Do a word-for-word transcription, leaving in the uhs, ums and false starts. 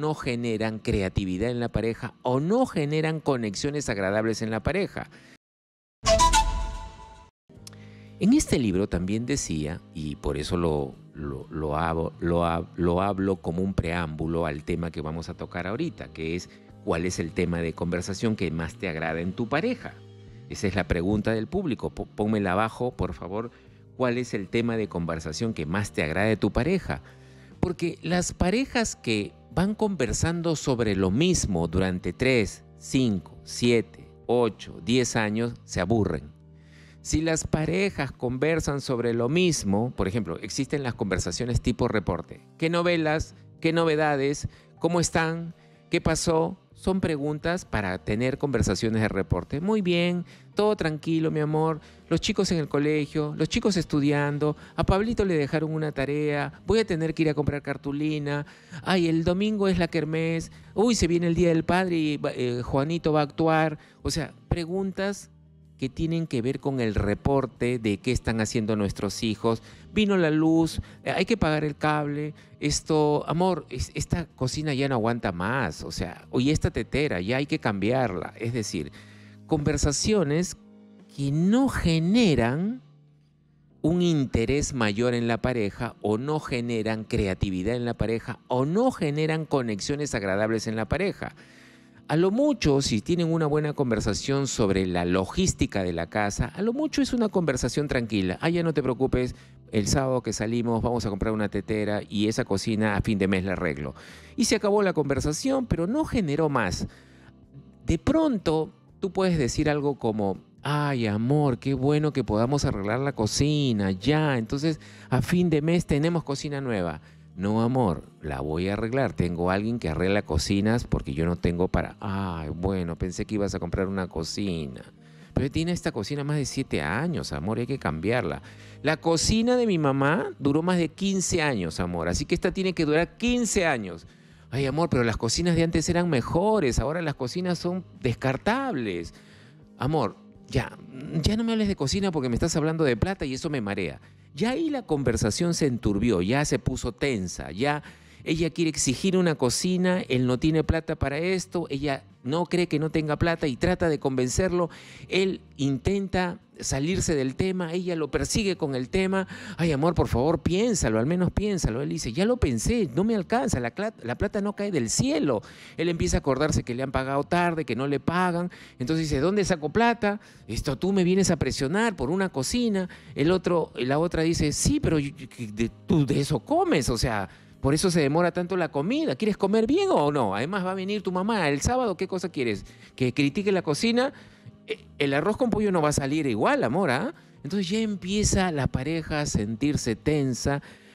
no generan creatividad en la pareja o no generan conexiones agradables en la pareja. En este libro también decía, y por eso lo, lo, lo, hago, lo, ha- lo hablo como un preámbulo al tema que vamos a tocar ahorita, que es cuál es el tema de conversación que más te agrada en tu pareja. Esa es la pregunta del público. P- Pónmela abajo, por favor. ¿Cuál es el tema de conversación que más te agrada de tu pareja? Porque las parejas que van conversando sobre lo mismo durante tres, cinco, siete, ocho, diez años se aburren. Si las parejas conversan sobre lo mismo, por ejemplo, existen las conversaciones tipo reporte. ¿Qué novelas? ¿Qué novedades? ¿Cómo están? ¿Qué pasó? Son preguntas para tener conversaciones de reporte. Muy bien, todo tranquilo, mi amor. Los chicos en el colegio, los chicos estudiando. A Pablito le dejaron una tarea. Voy a tener que ir a comprar cartulina. Ay, el domingo es la kermés. Uy, se viene el Día del Padre y eh, Juanito va a actuar. O sea, preguntas que tienen que ver con el reporte de qué están haciendo nuestros hijos. Vino la luz, eh, hay que pagar el cable, esto, amor, es- esta cocina ya no aguanta más, o sea, oye, esta tetera ya hay que cambiarla. Es decir, conversaciones que no generan un interés mayor en la pareja o no generan creatividad en la pareja o no generan conexiones agradables en la pareja. A lo mucho, si tienen una buena conversación sobre la logística de la casa, a lo mucho es una conversación tranquila. Ah, ya no te preocupes, el sábado que salimos vamos a comprar una tetera y esa cocina a fin de mes la arreglo. Y se acabó la conversación, pero no generó más. De pronto, tú puedes decir algo como, ay, amor, qué bueno que podamos arreglar la cocina, ya, entonces a fin de mes tenemos cocina nueva. No, amor, la voy a arreglar. Tengo a alguien que arregla cocinas porque yo no tengo para... Ay, bueno, pensé que ibas a comprar una cocina. Pero tiene esta cocina más de siete años, amor, hay que cambiarla. La cocina de mi mamá duró más de quince años, amor, así que esta tiene que durar quince años. Ay, amor, pero las cocinas de antes eran mejores, ahora las cocinas son descartables. Amor, ya, ya no me hables de cocina porque me estás hablando de plata y eso me marea. Ya ahí la conversación se enturbió, ya se puso tensa, ya ella quiere exigir una cocina, él no tiene plata para esto, ella no cree que no tenga plata y trata de convencerlo, él intenta salirse del tema, ella lo persigue con el tema. Ay, amor, por favor, piénsalo, al menos piénsalo. Él dice, ya lo pensé, no me alcanza, la, cla- la plata no cae del cielo. Él empieza a acordarse que le han pagado tarde, que no le pagan. Entonces dice, ¿dónde saco plata? Esto tú me vienes a presionar por una cocina. El otro, la otra dice, sí, pero yo- yo- de- tú de eso comes, o sea, por eso se demora tanto la comida. ¿Quieres comer bien o no? Además va a venir tu mamá el sábado, ¿qué cosa quieres? ¿Que critique la cocina? Eh, El arroz con pollo no va a salir igual, amor, ¿ah? Entonces ya empieza la pareja a sentirse tensa,